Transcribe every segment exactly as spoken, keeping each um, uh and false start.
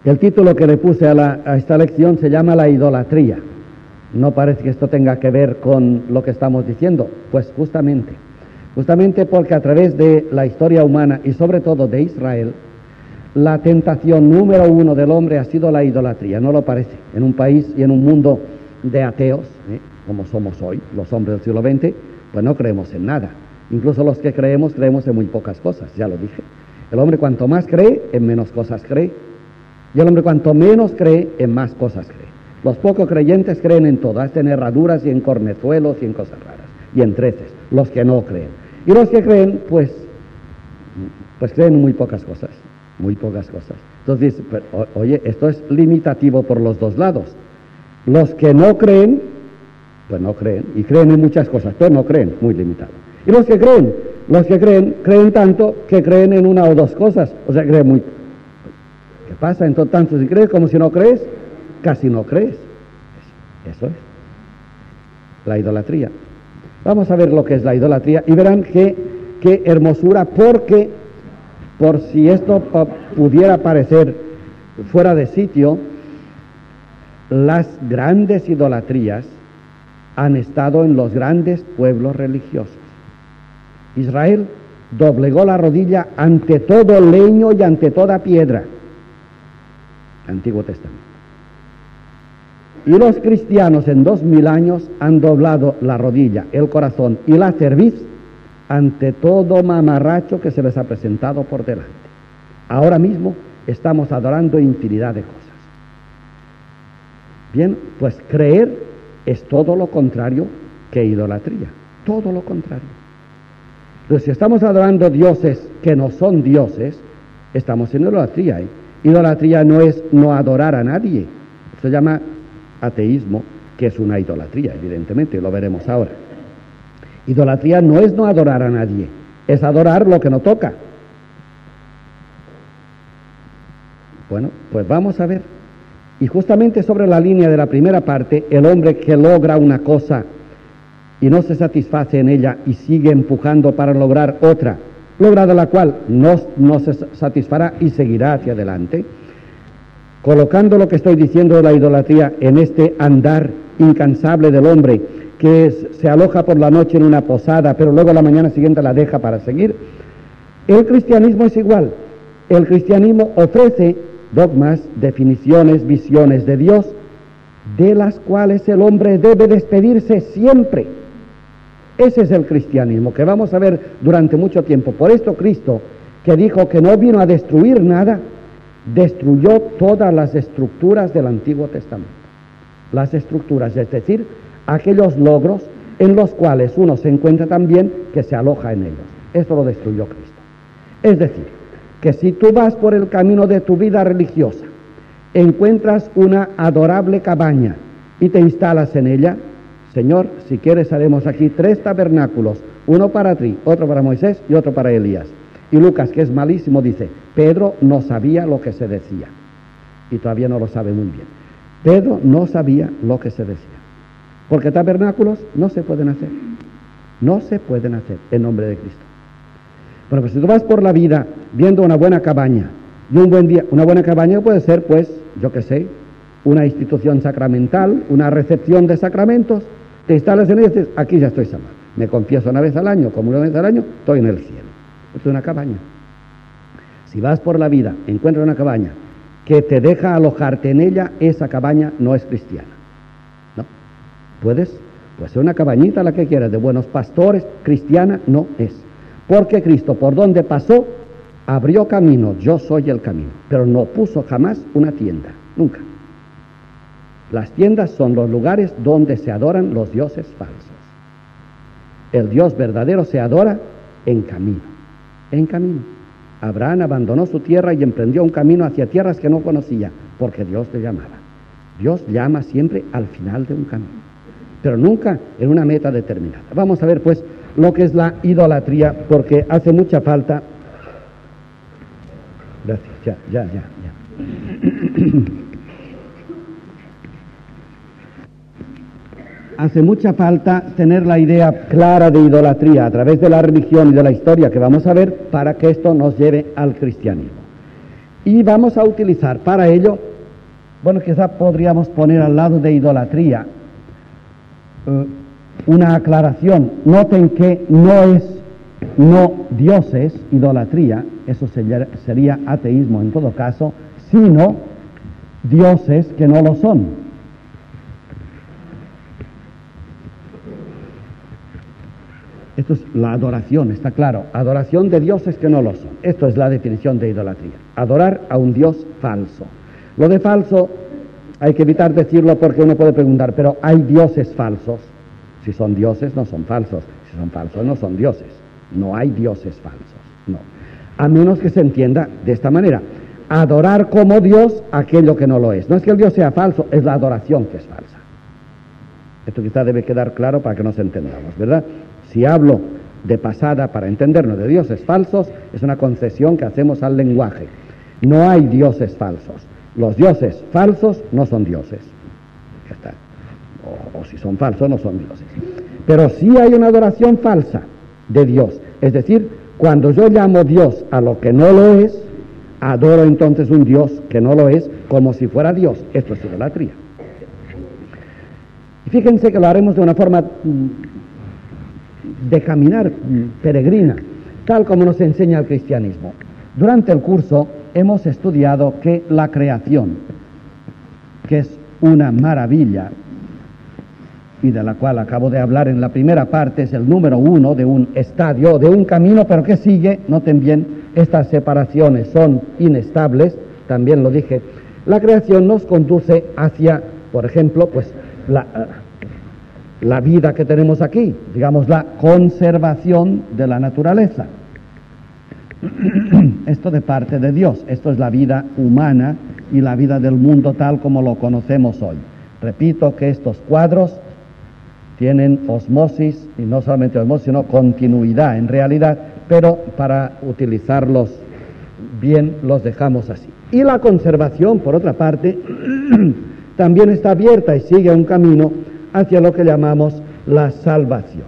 El título que le puse a, la, a esta lección se llama la idolatría. No parece que esto tenga que ver con lo que estamos diciendo. Pues justamente, justamente porque a través de la historia humana y sobre todo de Israel, la tentación número uno del hombre ha sido la idolatría. ¿No lo parece? En un país y en un mundo de ateos, ¿eh? como somos hoy, los hombres del siglo veinte, pues no creemos en nada. Incluso los que creemos, creemos en muy pocas cosas, ya lo dije. El hombre cuanto más cree, en menos cosas cree. Y el hombre cuanto menos cree, en más cosas cree. Los poco creyentes creen en todo, hasta en herraduras y en cornezuelos y en cosas raras, y en treces, los que no creen. Y los que creen, pues, pues creen en muy pocas cosas, muy pocas cosas. Entonces, pero, o, oye, esto es limitativo por los dos lados. Los que no creen, pues no creen, y creen en muchas cosas, pero no creen, muy limitado. Y los que creen, los que creen, creen tanto que creen en una o dos cosas, o sea, creen muy... ¿Qué pasa? Entonces, tanto si crees como si no crees, casi no crees. Eso es la idolatría. Vamos a ver lo que es la idolatría y verán qué, qué hermosura, porque por si esto pa- pudiera parecer fuera de sitio, las grandes idolatrías han estado en los grandes pueblos religiosos. Israel doblegó la rodilla ante todo leño y ante toda piedra. Antiguo Testamento. Y los cristianos en dos mil años han doblado la rodilla, el corazón y la cerviz ante todo mamarracho que se les ha presentado por delante. Ahora mismo estamos adorando infinidad de cosas. Bien, pues creer es todo lo contrario que idolatría, todo lo contrario. Entonces, si estamos adorando dioses que no son dioses, estamos en idolatría. ¿eh? Idolatría no es no adorar a nadie, se llama ateísmo, que es una idolatría, evidentemente, lo veremos ahora. Idolatría no es no adorar a nadie, es adorar lo que no toca. Bueno, pues vamos a ver. Y justamente sobre la línea de la primera parte, el hombre que logra una cosa y no se satisface en ella y sigue empujando para lograr otra, lograda la cual no, no se satisfará y seguirá hacia adelante, colocando lo que estoy diciendo de la idolatría en este andar incansable del hombre que es, se aloja por la noche en una posada, pero luego la mañana siguiente la deja para seguir. El cristianismo es igual. El cristianismo ofrece dogmas, definiciones, visiones de Dios, de las cuales el hombre debe despedirse siempre. Ese es el cristianismo que vamos a ver durante mucho tiempo. Por esto Cristo, que dijo que no vino a destruir nada, destruyó todas las estructuras del Antiguo Testamento. Las estructuras, es decir, aquellos logros en los cuales uno se encuentra también que se aloja en ellos. Eso lo destruyó Cristo. Es decir, que si tú vas por el camino de tu vida religiosa, encuentras una adorable cabaña y te instalas en ella, Señor, si quieres haremos aquí tres tabernáculos, uno para ti, otro para Moisés y otro para Elías. Y Lucas, que es malísimo, dice, Pedro no sabía lo que se decía. Y todavía no lo sabe muy bien. Pedro no sabía lo que se decía. Porque tabernáculos no se pueden hacer. No se pueden hacer en nombre de Cristo. Bueno, pues si tú vas por la vida viendo una buena cabaña, y un buen día, una buena cabaña puede ser, pues, yo qué sé, una institución sacramental, una recepción de sacramentos, te instalas en ella y dices, aquí ya estoy salvado. Me confieso una vez al año, como una vez al año, estoy en el cielo. Esto es una cabaña. Si vas por la vida, encuentras una cabaña que te deja alojarte en ella, esa cabaña no es cristiana. No. Puedes, puede ser una cabañita, la que quieras, de buenos pastores, cristiana no es. Porque Cristo, por donde pasó, abrió camino, yo soy el camino, pero no puso jamás una tienda, nunca. Las tiendas son los lugares donde se adoran los dioses falsos. El Dios verdadero se adora en camino, en camino. Abraham abandonó su tierra y emprendió un camino hacia tierras que no conocía, porque Dios le llamaba. Dios llama siempre al final de un camino, pero nunca en una meta determinada. Vamos a ver, pues, lo que es la idolatría, porque hace mucha falta. Gracias, ya, ya, ya, ya. Hace mucha falta tener la idea clara de idolatría a través de la religión y de la historia que vamos a ver para que esto nos lleve al cristianismo. Y vamos a utilizar para ello, bueno, quizá podríamos poner al lado de idolatría eh, una aclaración. Noten que no es no dioses, idolatría, eso sería, sería ateísmo en todo caso, sino dioses que no lo son. Esto es la adoración, está claro, adoración de dioses que no lo son. Esto es la definición de idolatría, adorar a un dios falso. Lo de falso hay que evitar decirlo porque uno puede preguntar, pero ¿hay dioses falsos? Si son dioses, no son falsos. Si son falsos, no son dioses. No hay dioses falsos, no. A menos que se entienda de esta manera. Adorar como Dios aquello que no lo es. No es que el Dios sea falso, es la adoración que es falsa. Esto quizá debe quedar claro para que nos entendamos, ¿verdad? Si hablo de pasada para entendernos de dioses falsos, es una concesión que hacemos al lenguaje. No hay dioses falsos. Los dioses falsos no son dioses. Ya está. O, o si son falsos, no son dioses. Pero sí hay una adoración falsa de Dios. Es decir, cuando yo llamo Dios a lo que no lo es, adoro entonces un Dios que no lo es como si fuera Dios. Esto es idolatría. Y fíjense que lo haremos de una forma de caminar peregrina, tal como nos enseña el cristianismo. Durante el curso hemos estudiado que la creación, que es una maravilla, y de la cual acabo de hablar en la primera parte, es el número uno de un estadio, de un camino, pero que sigue, noten bien, estas separaciones son inestables, también lo dije, la creación nos conduce hacia, por ejemplo, pues la, la vida que tenemos aquí, digamos la conservación de la naturaleza. Esto de parte de Dios, esto es la vida humana y la vida del mundo tal como lo conocemos hoy. Repito que estos cuadros tienen osmosis, y no solamente osmosis, sino continuidad en realidad, pero para utilizarlos bien los dejamos así. Y la conservación, por otra parte, también está abierta y sigue un camino hacia lo que llamamos la salvación.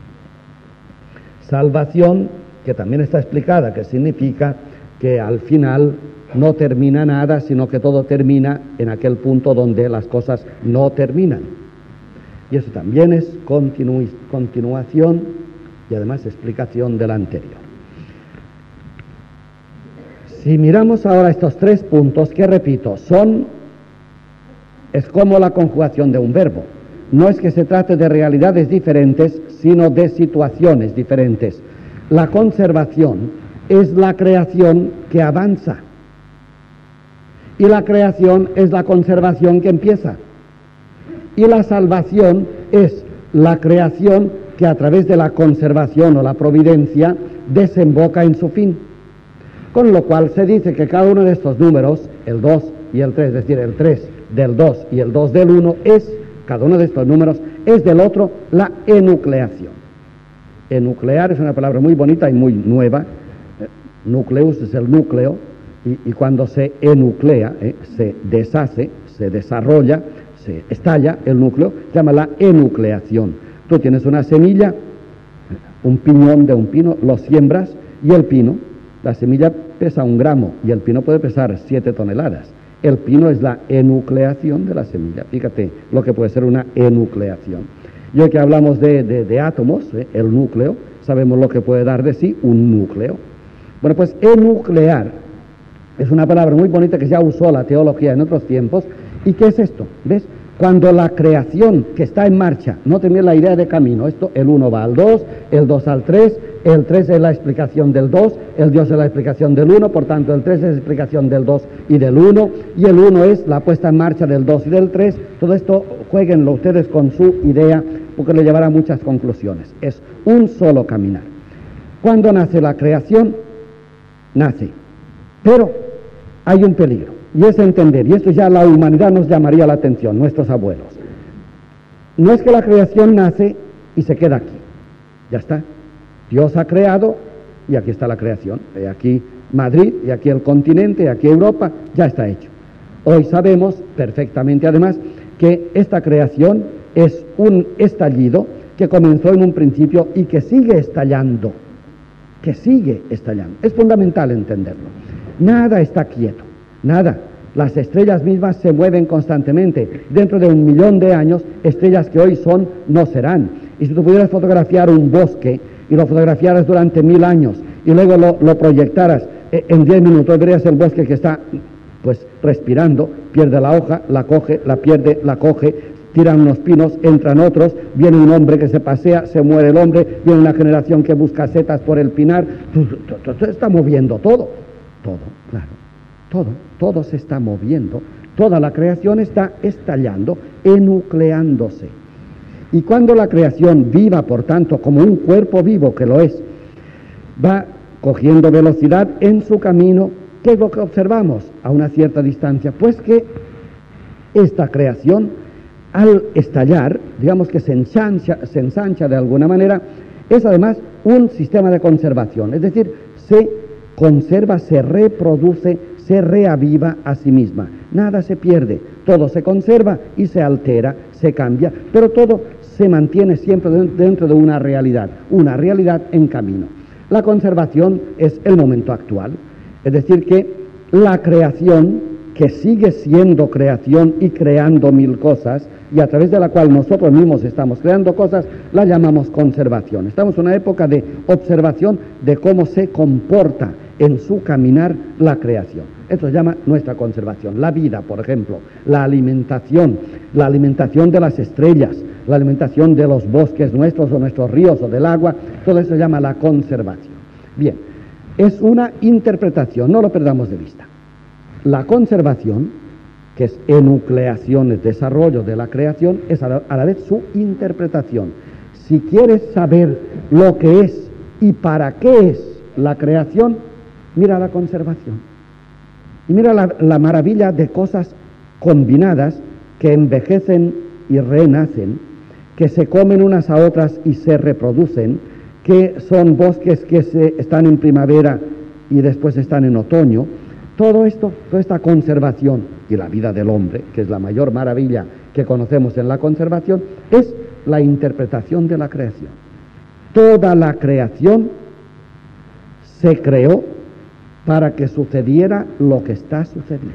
Salvación que también está explicada, que significa que al final no termina nada, sino que todo termina en aquel punto donde las cosas no terminan. Y eso también es continu- continuación y además explicación de la anterior. Si miramos ahora estos tres puntos, que repito, son, es como la conjugación de un verbo. No es que se trate de realidades diferentes, sino de situaciones diferentes. La conservación es la creación que avanza. Y la creación es la conservación que empieza. Y la salvación es la creación que a través de la conservación o la providencia desemboca en su fin. Con lo cual se dice que cada uno de estos números, el dos y el tres, es decir, el tres del dos y el dos del uno, es, cada uno de estos números, es del otro la enucleación. Enuclear es una palabra muy bonita y muy nueva. Nucleus es el núcleo, y, y cuando se enuclea, eh, se deshace, se desarrolla, se estalla el núcleo, se llama la enucleación. Tú tienes una semilla, un piñón de un pino, lo siembras, y el pino, la semilla pesa un gramo, y el pino puede pesar siete toneladas. El pino es la enucleación de la semilla. Fíjate lo que puede ser una enucleación. Y hoy que hablamos de, de, de átomos, eh, el núcleo, sabemos lo que puede dar de sí un núcleo. Bueno, pues enuclear es una palabra muy bonita que ya usó la teología en otros tiempos. ¿Y qué es esto? ¿Ves? Cuando la creación que está en marcha, no tener la idea de camino, esto, el uno va al dos, el dos al tres, el tres es la explicación del dos, el Dios es la explicación del uno, por tanto el tres es la explicación del dos y del uno, y el uno es la puesta en marcha del dos y del tres. Todo esto, jueguenlo ustedes con su idea, porque le llevará a muchas conclusiones. Es un solo caminar. Cuando nace la creación, nace, pero hay un peligro. Y es entender, y esto ya la humanidad nos llamaría la atención, nuestros abuelos. No es que la creación nace y se queda aquí, ya está. Dios ha creado y aquí está la creación. Y aquí Madrid, y aquí el continente, y aquí Europa, ya está hecho. Hoy sabemos perfectamente además que esta creación es un estallido que comenzó en un principio y que sigue estallando, que sigue estallando. Es fundamental entenderlo. Nada está quieto, nada. Las estrellas mismas se mueven constantemente. Dentro de un millón de años, estrellas que hoy son, no serán. Y si tú pudieras fotografiar un bosque y lo fotografiaras durante mil años y luego lo, lo proyectaras eh, en diez minutos, verías el bosque que está pues respirando, pierde la hoja, la coge, la pierde, la coge, tiran unos pinos, entran otros, viene un hombre que se pasea, se muere el hombre, viene una generación que busca setas por el pinar, se está moviendo todo, todo, claro, todo, todo se está moviendo, toda la creación está estallando, enucleándose. Y cuando la creación viva, por tanto, como un cuerpo vivo que lo es, va cogiendo velocidad en su camino, ¿qué es lo que observamos a una cierta distancia? Pues que esta creación, al estallar, digamos que se ensancha, se ensancha de alguna manera, es además un sistema de conservación, es decir, se conserva, se reproduce, se reaviva a sí misma. Nada se pierde, todo se conserva y se altera, se cambia, pero todo se mantiene siempre dentro de una realidad, una realidad en camino. La conservación es el momento actual, es decir, que la creación, que sigue siendo creación y creando mil cosas, y a través de la cual nosotros mismos estamos creando cosas, la llamamos conservación. Estamos en una época de observación de cómo se comporta en su caminar la creación. Esto se llama nuestra conservación. La vida, por ejemplo, la alimentación, la alimentación de las estrellas, la alimentación de los bosques nuestros o nuestros ríos o del agua, todo eso se llama la conservación. Bien, es una interpretación, no lo perdamos de vista. La conservación, que es enucleación, es desarrollo de la creación, es a la, a la vez su interpretación. Si quieres saber lo que es y para qué es la creación, mira la conservación. Y mira la, la maravilla de cosas combinadas que envejecen y renacen, que se comen unas a otras y se reproducen, que son bosques que se, están en primavera y después están en otoño. Todo esto, toda esta conservación y la vida del hombre, que es la mayor maravilla que conocemos en la conservación, es la interpretación de la creación. Toda la creación se creó para que sucediera lo que está sucediendo.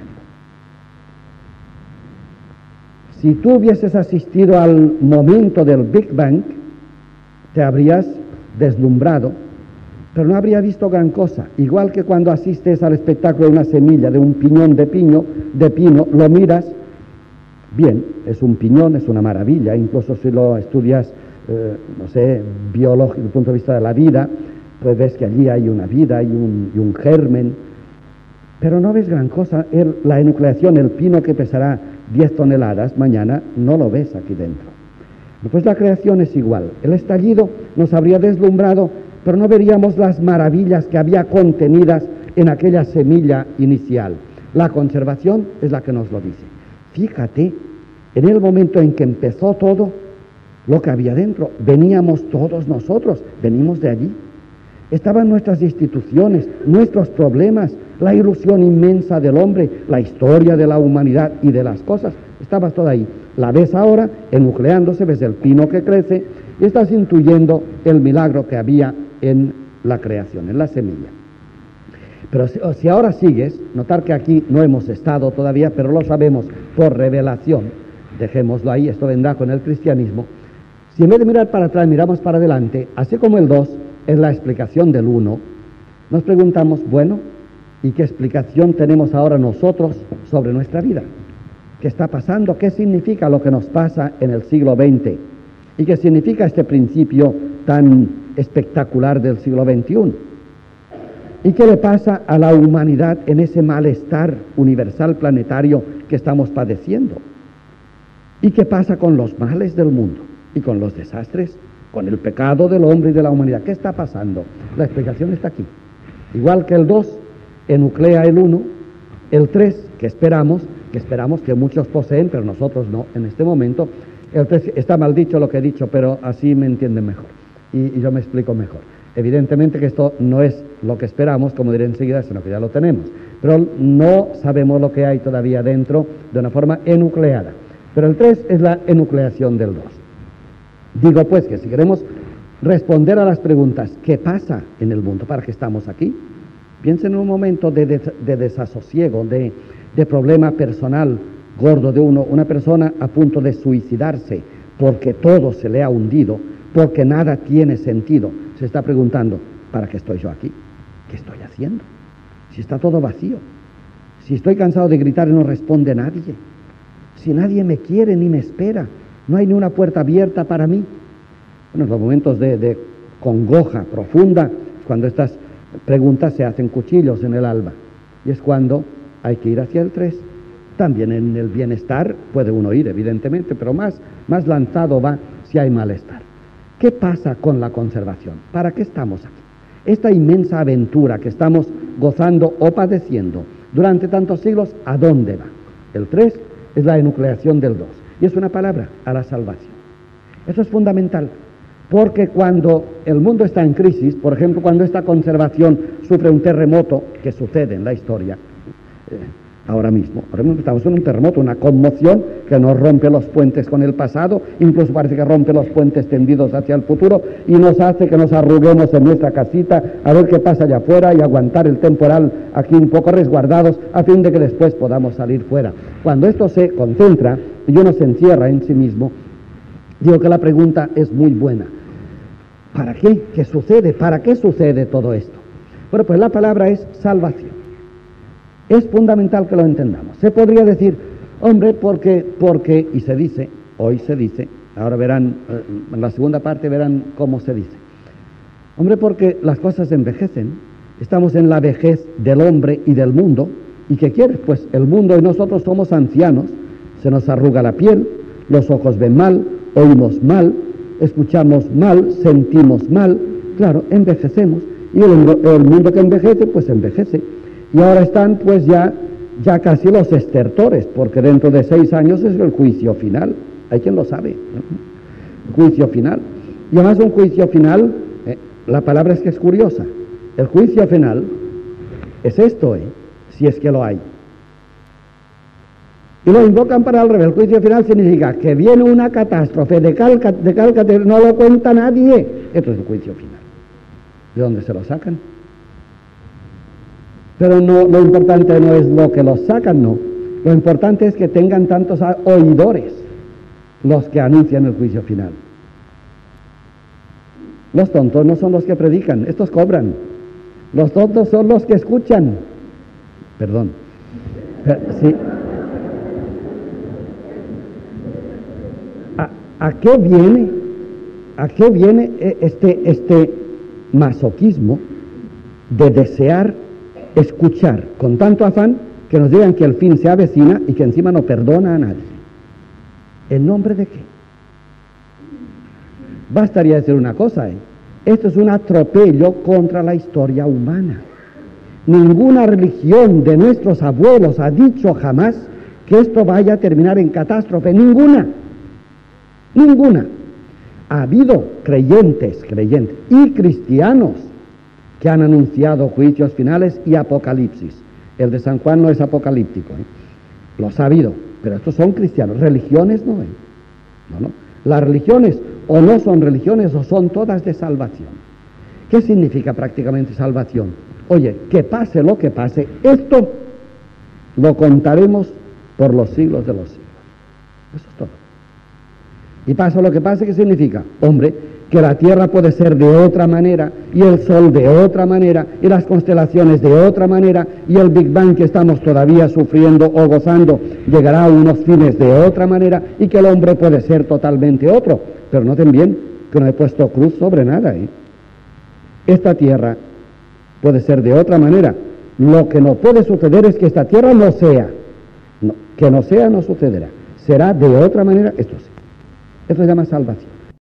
Si tú hubieses asistido al momento del Big Bang, te habrías deslumbrado, pero no habría visto gran cosa. Igual que cuando asistes al espectáculo de una semilla, de un piñón de pino, de pino, lo miras, bien, es un piñón, es una maravilla, incluso si lo estudias, eh, no sé, biológico, desde el punto de vista de la vida, pues ves que allí hay una vida, hay un, y un germen, pero no ves gran cosa. El, la enucleación, el pino que pesará diez toneladas, mañana no lo ves aquí dentro. Pues la creación es igual. El estallido nos habría deslumbrado, pero no veríamos las maravillas que había contenidas en aquella semilla inicial. La conservación es la que nos lo dice. Fíjate, en el momento en que empezó todo, lo que había dentro, veníamos todos nosotros, venimos de allí. Estaban nuestras instituciones, nuestros problemas, la ilusión inmensa del hombre, la historia de la humanidad y de las cosas, estaba todo ahí. La ves ahora enucleándose, ves el pino que crece y estás intuyendo el milagro que había en la creación, en la semilla. Pero si, si ahora sigues, notar que aquí no hemos estado todavía, pero lo sabemos por revelación, dejémoslo ahí, esto vendrá con el cristianismo. Si en vez de mirar para atrás miramos para adelante, así como el dos es la explicación del uno, nos preguntamos, bueno, ¿y qué explicación tenemos ahora nosotros sobre nuestra vida? ¿Qué está pasando? ¿Qué significa lo que nos pasa en el siglo veinte? ¿Y qué significa este principio tan espectacular del siglo veintiuno? ¿Y qué le pasa a la humanidad en ese malestar universal planetario que estamos padeciendo? ¿Y qué pasa con los males del mundo y con los desastres, con el pecado del hombre y de la humanidad? ¿Qué está pasando? La explicación está aquí. Igual que el dos enuclea el uno, el tres, que esperamos, que esperamos que muchos poseen, pero nosotros no en este momento. El tres, está mal dicho lo que he dicho, pero así me entienden mejor y, y yo me explico mejor. Evidentemente que esto no es lo que esperamos, como diré enseguida, sino que ya lo tenemos, pero no sabemos lo que hay todavía dentro de una forma enucleada. Pero el tres es la enucleación del dos. Digo pues que si queremos responder a las preguntas, ¿qué pasa en el mundo? ¿Para qué estamos aquí? Piensen en un momento de, des de desasosiego, de, de problema personal gordo de uno, una persona a punto de suicidarse porque todo se le ha hundido, porque nada tiene sentido. Se está preguntando, ¿para qué estoy yo aquí? ¿Qué estoy haciendo? Si está todo vacío, si estoy cansado de gritar y no responde nadie, si nadie me quiere ni me espera, no hay ni una puerta abierta para mí. Bueno, en los momentos de, de congoja profunda, cuando estas preguntas se hacen cuchillos en el alma, y es cuando hay que ir hacia el tres. También en el bienestar puede uno ir, evidentemente, pero más, más lanzado va si hay malestar. ¿Qué pasa con la conservación? ¿Para qué estamos aquí? Esta inmensa aventura que estamos gozando o padeciendo durante tantos siglos, ¿a dónde va? El tres es la enucleación del dos, y es una palabra, a la salvación. Eso es fundamental, porque cuando el mundo está en crisis, por ejemplo, cuando esta conservación sufre un terremoto, que sucede en la historia, eh, ahora mismo, ahora mismo estamos en un terremoto, una conmoción que nos rompe los puentes con el pasado, incluso parece que rompe los puentes tendidos hacia el futuro y nos hace que nos arruguemos en nuestra casita a ver qué pasa allá afuera y aguantar el temporal aquí un poco resguardados a fin de que después podamos salir fuera. Cuando esto se concentra y uno se encierra en sí mismo, digo que la pregunta es muy buena. ¿Para qué? ¿Qué sucede? ¿Para qué sucede todo esto? Bueno, pues la palabra es salvación. Es fundamental que lo entendamos. Se podría decir, hombre, porque, porque, y se dice, hoy se dice, ahora verán, eh, en la segunda parte verán cómo se dice. Hombre, porque las cosas envejecen, estamos en la vejez del hombre y del mundo, ¿y qué quieres? Pues el mundo y nosotros somos ancianos, se nos arruga la piel, los ojos ven mal, oímos mal, escuchamos mal, sentimos mal, claro, envejecemos, y el, el mundo que envejece, pues envejece. Y ahora están pues ya, ya casi los estertores, porque dentro de seis años es el juicio final. Hay quien lo sabe, ¿no? Juicio final. Y además un juicio final, eh, la palabra es que es curiosa. El juicio final es esto, eh, si es que lo hay. Y lo invocan para el revés. El juicio final significa que viene una catástrofe de calca, de calca, no lo cuenta nadie. Esto es el juicio final. ¿De dónde se lo sacan? Pero no, lo importante no es lo que los sacan, no. Lo importante es que tengan tantos oidores los que anuncian el juicio final. Los tontos no son los que predican, estos cobran. Los tontos son los que escuchan. Perdón. Pero, sí. ¿A, ¿A qué viene? ¿A qué viene este, este masoquismo de desear escuchar con tanto afán que nos digan que el fin se avecina y que encima no perdona a nadie? ¿En nombre de qué? Bastaría decir una cosa, ¿eh? Esto es un atropello contra la historia humana. Ninguna religión de nuestros abuelos ha dicho jamás que esto vaya a terminar en catástrofe. Ninguna. Ninguna. Ha habido creyentes, creyentes y cristianos que han anunciado juicios finales y apocalipsis. El de San Juan no es apocalíptico, ¿eh? Los ha habido, pero estos son cristianos. Religiones no, ¿eh? No, no. Las religiones o no son religiones o son todas de salvación. ¿Qué significa prácticamente salvación? Oye, que pase lo que pase, esto lo contaremos por los siglos de los siglos. Eso es todo. Y pasa lo que pase, ¿qué significa? Hombre, que la Tierra puede ser de otra manera, y el Sol de otra manera, y las constelaciones de otra manera, y el Big Bang que estamos todavía sufriendo o gozando llegará a unos fines de otra manera, y que el hombre puede ser totalmente otro. Pero noten bien que no he puesto cruz sobre nada, ¿eh? Esta Tierra puede ser de otra manera. Lo que no puede suceder es que esta Tierra no sea. No, que no sea no sucederá. Será de otra manera, esto sí. Esto se llama salvación.